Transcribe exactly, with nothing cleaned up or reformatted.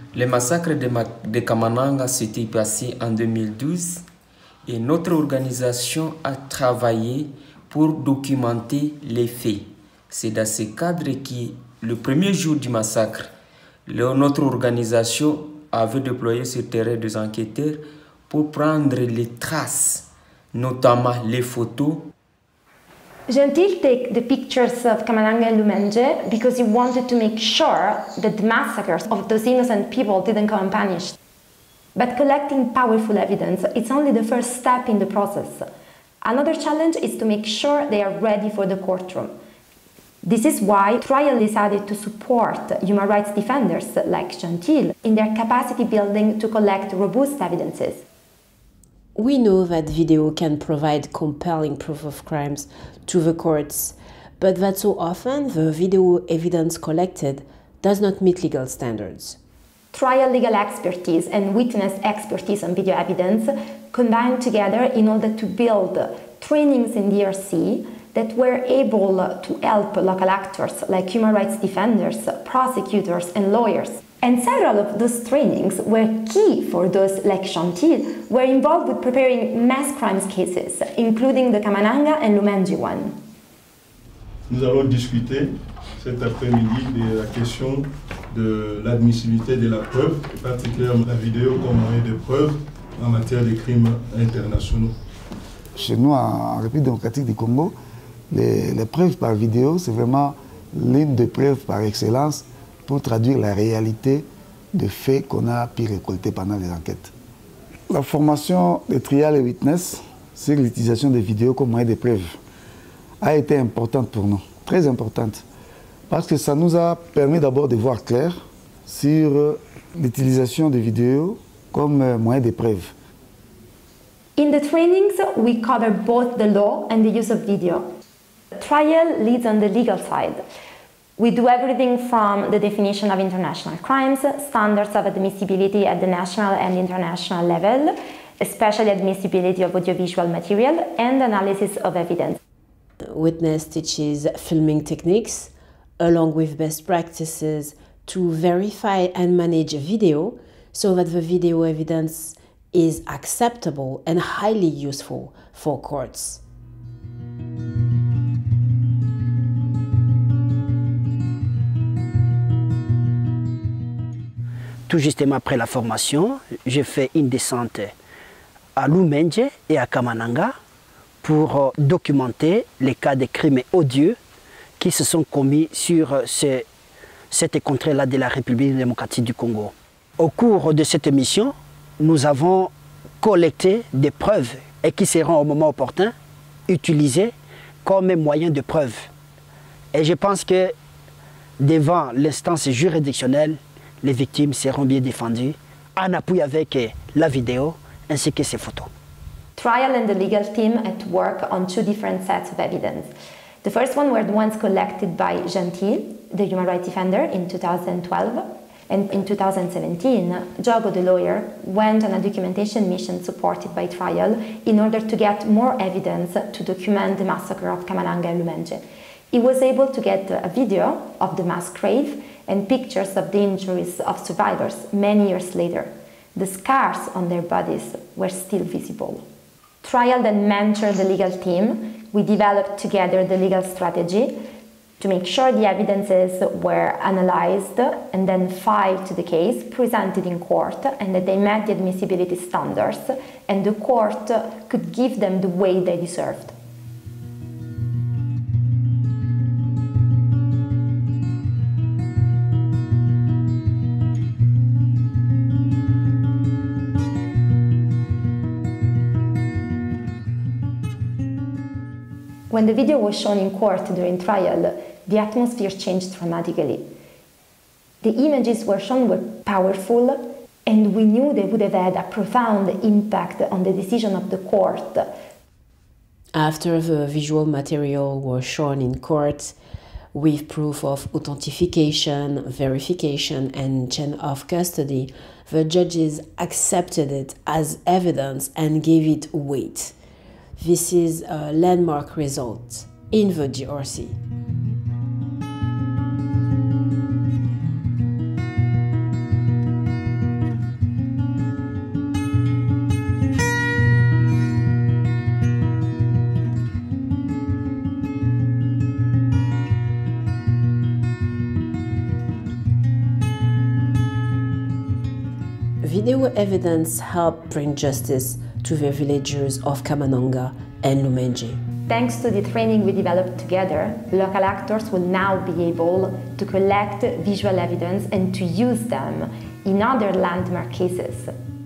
Le massacre de, Ma de Kamananga s'était passé en deux mille douze et notre organisation a travaillé pour documenter les faits. C'est dans ce cadre que le premier jour du massacre, le, notre organisation avait déployé sur terrain des enquêteurs pour prendre les traces, notamment les photos. Gentil took the pictures of Kamananga and Lumenje because he wanted to make sure that the massacres of those innocent people didn't go unpunished. But collecting powerful evidence is only the first step in the process. Another challenge is to make sure they are ready for the courtroom. This is why Trial decided to support human rights defenders like Gentil in their capacity building to collect robust evidences. We know that video can provide compelling proof of crimes to the courts, but that so often the video evidence collected does not meet legal standards. Trial legal expertise and witness expertise on video evidence combined together in order to build trainings in D R C that were able to help local actors like human rights defenders, prosecutors, and lawyers. And several of those trainings were key for those like Gentil, were involved with preparing mass crimes cases, including the Kamananga and Lumenje one. Nous allons discuter cet après-midi de la question de l'admissibilité de la preuve, et particulièrement la vidéo comme moyen de preuve en matière de crimes internationaux. Chez nous, en République démocratique du Congo, les, les preuves par vidéo, c'est vraiment l'une des preuves par excellence pour traduire la réalité des faits qu'on a pu récolter pendant les enquêtes. La formation de Trial et Witness sur l'utilisation des vidéos comme moyen de preuve a été importante pour nous, très importante, parce que ça nous a permis d'abord de voir clair sur l'utilisation des vidéos comme moyen de preuve. In the trainings, we cover both the law and the use of video. Trial leads on the legal side. We do everything from the definition of international crimes, standards of admissibility at the national and international level, especially admissibility of audiovisual material, and analysis of evidence. Witness teaches filming techniques, along with best practices to verify and manage video so that the video evidence is acceptable and highly useful for courts. Tout justement après la formation, j'ai fait une descente à Lumenje et à Kamananga pour documenter les cas de crimes odieux qui se sont commis sur ce, cette contrée-là de la République démocratique du Congo. Au cours de cette mission, nous avons collecté des preuves et qui seront au moment opportun utilisées comme moyen de preuve. Et je pense que devant l'instance juridictionnelle, les victimes seront bien défendues en appui avec la vidéo ainsi que ses photos. Trial and the legal team had to work on two different sets of evidence. The first one were the ones collected by Gentil, the human rights defender, in two thousand twelve. And in two thousand seventeen, Jogo, the lawyer, went on a documentation mission supported by Trial in order to get more evidence to document the massacre of Kamananga and Lumenje. He was able to get a video of the mass grave and pictures of the injuries of survivors many years later. The scars on their bodies were still visible. Trial then mentored the legal team. We developed together the legal strategy to make sure the evidences were analyzed and then filed to the case, presented in court, and that they met the admissibility standards, and the court could give them the weight they deserved. When the video was shown in court during trial, the atmosphere changed dramatically. The images were shown were powerful, and we knew they would have had a profound impact on the decision of the court. After the visual material was shown in court, with proof of authentication, verification, and chain of custody, the judges accepted it as evidence and gave it weight. This is a landmark result in the D R C. video evidence helped bring justice to the villagers of Kamananga and Lumenje. Thanks to the training we developed together, local actors will now be able to collect visual evidence and to use them in other landmark cases.